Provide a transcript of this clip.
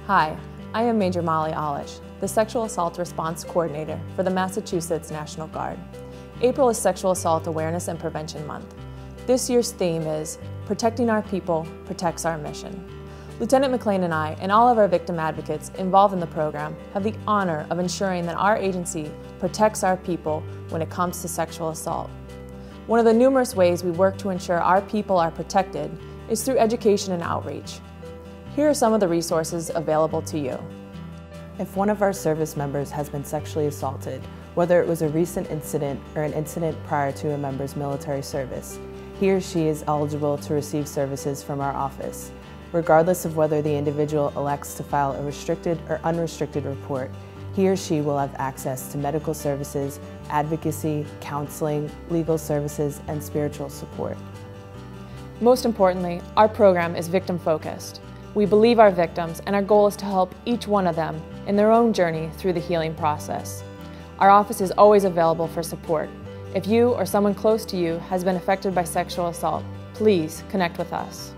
Hi, I am Major Molly Olish, the Sexual Assault Response Coordinator for the Massachusetts National Guard. April is Sexual Assault Awareness and Prevention Month. This year's theme is Protecting Our People Protects Our Mission. Lieutenant McLean and I, and all of our victim advocates involved in the program, have the honor of ensuring that our agency protects our people when it comes to sexual assault. One of the numerous ways we work to ensure our people are protected is through education and outreach. Here are some of the resources available to you. If one of our service members has been sexually assaulted, whether it was a recent incident or an incident prior to a member's military service, he or she is eligible to receive services from our office. Regardless of whether the individual elects to file a restricted or unrestricted report, he or she will have access to medical services, advocacy, counseling, legal services, and spiritual support. Most importantly, our program is victim-focused. We believe our victims, and our goal is to help each one of them in their own journey through the healing process. Our office is always available for support. If you or someone close to you has been affected by sexual assault, please connect with us.